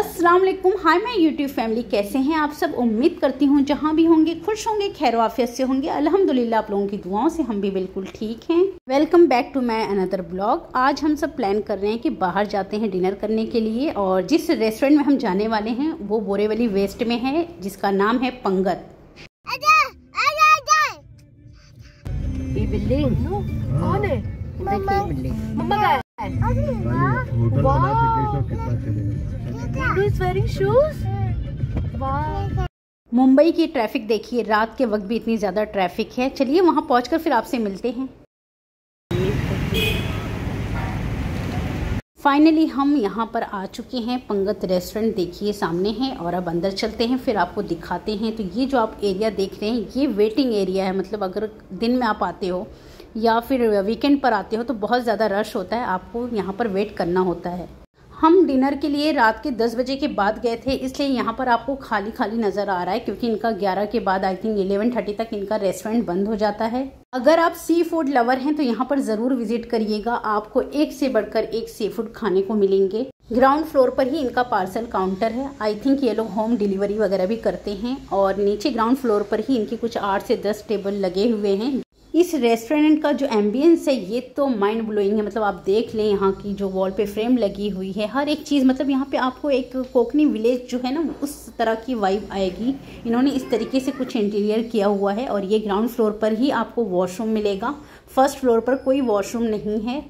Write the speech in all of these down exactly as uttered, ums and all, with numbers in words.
अस्सलाम वालेकुम। Hi my YouTube family, कैसे हैं आप सब। उम्मीद करती हूँ जहाँ भी होंगे खुश होंगे, खैर आफियत से होंगे। अल्हम्दुलिल्लाह आप लोगों की दुआओं से हम भी बिल्कुल ठीक हैं। Welcome back to my another blog. आज हम सब प्लान कर रहे हैं कि बाहर जाते हैं डिनर करने के लिए, और जिस रेस्टोरेंट में हम जाने वाले हैं वो बोरीवली वेस्ट में है, जिसका नाम है पंगत। ये बिल्डिंग कौन है? देखिए बिल्डिंग मम्मा का है। मुंबई की ट्रैफिक देखिए, रात के वक्त भी इतनी ज़्यादा ट्रैफिक है। चलिए वहाँ पहुँचकर फिर आपसे मिलते हैं। फाइनली हम यहाँ पर आ चुके हैं। पंगत रेस्टोरेंट देखिए सामने है, और अब अंदर चलते हैं फिर आपको दिखाते हैं। तो ये जो आप एरिया देख रहे हैं ये वेटिंग एरिया है। मतलब अगर दिन में आप आते हो या फिर वीकेंड पर आते हो तो बहुत ज़्यादा रश होता है, आपको यहाँ पर वेट करना होता है। हम डिनर के लिए रात के दस बजे के बाद गए थे, इसलिए यहाँ पर आपको खाली खाली नज़र आ रहा है, क्योंकि इनका ग्यारह के बाद आई थिंक इलेवन थर्टी तक इनका रेस्टोरेंट बंद हो जाता है। अगर आप सी फूड लवर हैं तो यहाँ पर ज़रूर विजिट करिएगा, आपको एक से बढ़कर एक सी फूड खाने को मिलेंगे। ग्राउंड फ्लोर पर ही इनका पार्सल काउंटर है। आई थिंक ये लोग होम डिलीवरी वगैरह भी करते हैं, और नीचे ग्राउंड फ्लोर पर ही इनके कुछ आठ से दस टेबल लगे हुए हैं। इस रेस्टोरेंट का जो एम्बियंस है ये तो माइंड ब्लोइंग है। मतलब आप देख लें यहाँ की जो वॉल पे फ्रेम लगी हुई है, हर एक चीज़, मतलब यहाँ पे आपको एक कोकनी विलेज जो है ना उस तरह की वाइब आएगी। इन्होंने इस तरीके से कुछ इंटीरियर किया हुआ है, और ये ग्राउंड फ्लोर पर ही आपको वॉशरूम मिलेगा। फर्स्ट फ्लोर पर कोई वॉशरूम नहीं है।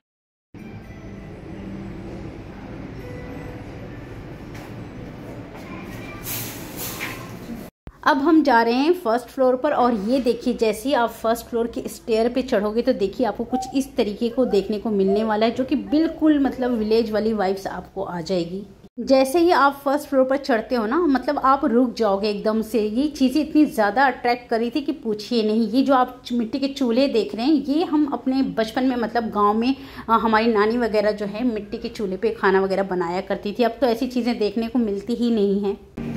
अब हम जा रहे हैं फर्स्ट फ्लोर पर, और ये देखिए जैसे ही आप फर्स्ट फ्लोर के स्टेयर पे चढ़ोगे तो देखिए आपको कुछ इस तरीके को देखने को मिलने वाला है, जो कि बिल्कुल मतलब विलेज वाली वाइब्स आपको आ जाएगी। जैसे ही आप फर्स्ट फ्लोर पर चढ़ते हो ना, मतलब आप रुक जाओगे एकदम से। ये चीज़ें इतनी ज़्यादा अट्रैक्ट करी थी कि पूछिए नहीं। ये जो आप मिट्टी के चूल्हे देख रहे हैं ये हम अपने बचपन में, मतलब गांव में आ, हमारी नानी वगैरह जो है मिट्टी के चूल्हे पे खाना वगैरह बनाया करती थी। अब तो ऐसी चीज़ें देखने को मिलती ही नहीं हैं।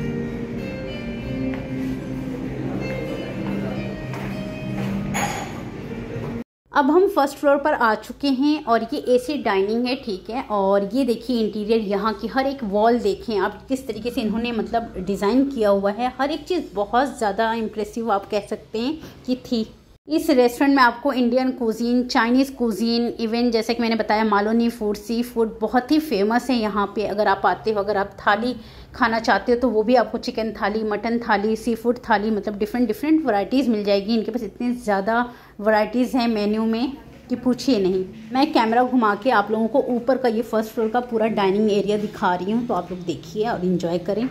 अब हम फर्स्ट फ्लोर पर आ चुके हैं, और ये एसी डाइनिंग है, ठीक है। और ये देखिए इंटीरियर, यहाँ की हर एक वॉल देखें आप किस तरीके से इन्होंने मतलब डिज़ाइन किया हुआ है। हर एक चीज़ बहुत ज़्यादा इम्प्रेसिव आप कह सकते हैं कि थी। इस रेस्टोरेंट में आपको Indian cuisine, Chinese cuisine, even जैसे कि मैंने बताया मालोनी फूड, सी फूड बहुत ही फेमस है यहाँ पे। अगर आप आते हो, अगर आप थाली खाना चाहते हो तो वो भी आपको चिकन थाली, मटन थाली, सी फूड थाली, मतलब डिफरेंट डिफरेंट वैरायटीज़ मिल जाएगी। इनके पास इतनी ज़्यादा वैरायटीज़ हैं मेन्यू में कि पूछिए नहीं। मैं कैमरा घुमा के आप लोगों को ऊपर का ये फर्स्ट फ्लोर का पूरा डाइनिंग एरिया दिखा रही हूँ, तो आप लोग देखिए और इन्जॉय करें।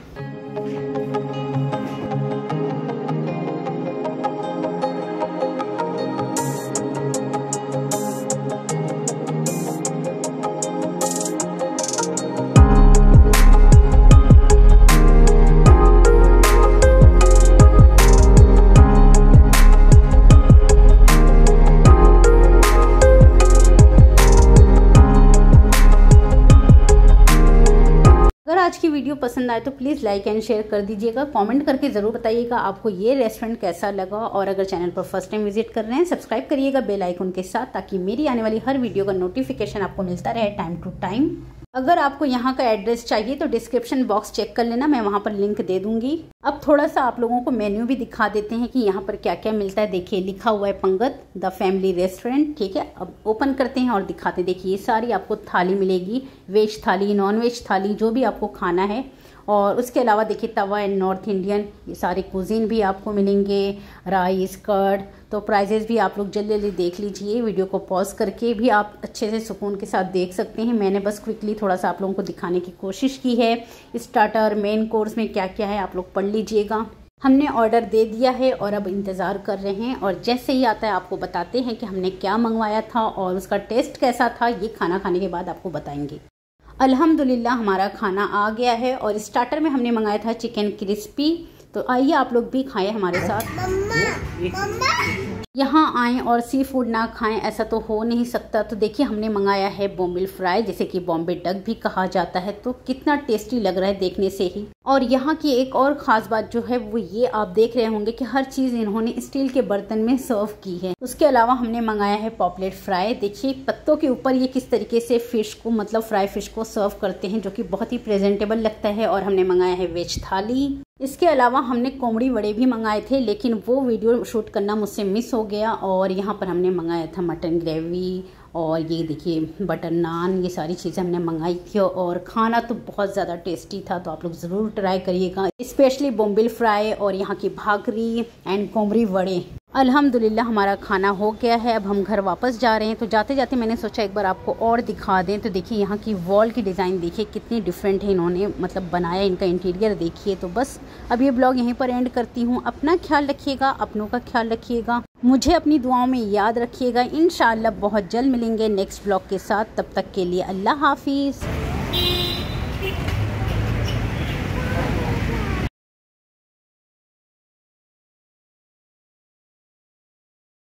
आज की वीडियो पसंद आए तो प्लीज़ लाइक एंड शेयर कर दीजिएगा। कमेंट करके ज़रूर बताइएगा आपको ये रेस्टोरेंट कैसा लगा, और अगर चैनल पर फर्स्ट टाइम विजिट कर रहे हैं सब्सक्राइब करिएगा बेल आइकन के साथ, ताकि मेरी आने वाली हर वीडियो का नोटिफिकेशन आपको मिलता रहे टाइम टू टाइम। अगर आपको यहाँ का एड्रेस चाहिए तो डिस्क्रिप्शन बॉक्स चेक कर लेना, मैं वहाँ पर लिंक दे दूंगी। अब थोड़ा सा आप लोगों को मेन्यू भी दिखा देते हैं कि यहाँ पर क्या क्या मिलता है। देखिए लिखा हुआ है पंगत द फैमिली रेस्टोरेंट, ठीक है। अब ओपन करते हैं और दिखाते हैं। देखिए ये सारी आपको थाली मिलेगी, वेज थाली, नॉन वेज थाली, जो भी आपको खाना है। और उसके अलावा देखिए तवा एंड नॉर्थ इंडियन, ये सारे कुजीन भी आपको मिलेंगे, राइस, कर्ड। तो प्राइजेस भी आप लोग जल्दी जल्दी देख लीजिए, वीडियो को पॉज करके भी आप अच्छे से सुकून के साथ देख सकते हैं। मैंने बस क्विकली थोड़ा सा आप लोगों को दिखाने की कोशिश की है। स्टार्टर, मेन कोर्स में क्या क्या है आप लोग पढ़ लीजिएगा। हमने ऑर्डर दे दिया है और अब इंतज़ार कर रहे हैं, और जैसे ही आता है आपको बताते हैं कि हमने क्या मंगवाया था और उसका टेस्ट कैसा था। ये खाना खाने के बाद आपको बताएंगे। अल्हम्दुलिल्लाह हमारा खाना आ गया है, और स्टार्टर में हमने मंगाया था चिकन क्रिस्पी। तो आइए आप लोग भी खाएं हमारे साथ। मम्मा, मम्मा। यहाँ आएँ और सी फूड ना खाएं ऐसा तो हो नहीं सकता। तो देखिए हमने मंगाया है बोम्बिल फ्राई, जिसे कि बॉम्बे डक भी कहा जाता है। तो कितना टेस्टी लग रहा है देखने से ही। और यहाँ की एक और ख़ास बात जो है वो ये आप देख रहे होंगे कि हर चीज़ इन्होंने स्टील के बर्तन में सर्व की है। उसके अलावा हमने मंगाया है पॉपलेट फ्राई। देखिए पत्तों के ऊपर ये किस तरीके से फ़िश को मतलब फ्राई फ़िश को सर्व करते हैं, जो कि बहुत ही प्रेजेंटेबल लगता है। और हमने मंगाया है वेज थाली। इसके अलावा हमने कोमड़ी वड़े भी मंगाए थे, लेकिन वो वीडियो शूट करना मुझसे मिस हो गया। और यहाँ पर हमने मंगाया था मटन ग्रेवी और ये देखिए बटर नान, ये सारी चीज़ें हमने मंगाई थी। और खाना तो बहुत ज़्यादा टेस्टी था, तो आप लोग ज़रूर ट्राई करिएगा, स्पेशली बोम्बिल फ्राई और यहाँ की भाकरी एंड कोमड़ी वड़े। अल्हम्दुलिल्लाह हमारा खाना हो गया है। अब हम घर वापस जा रहे हैं, तो जाते जाते मैंने सोचा एक बार आपको और दिखा दें। तो देखिए यहाँ की वॉल की डिज़ाइन देखिए कितनी डिफरेंट है, इन्होंने मतलब बनाया, इनका इंटीरियर देखिए। तो बस अब ये ब्लॉग यहीं पर एंड करती हूँ। अपना ख्याल रखिएगा, अपनों का ख्याल रखिएगा, मुझे अपनी दुआओं में याद रखिएगा। इंशाअल्लाह बहुत जल्द मिलेंगे नेक्स्ट ब्लॉग के साथ। तब तक के लिए अल्लाह हाफिज़।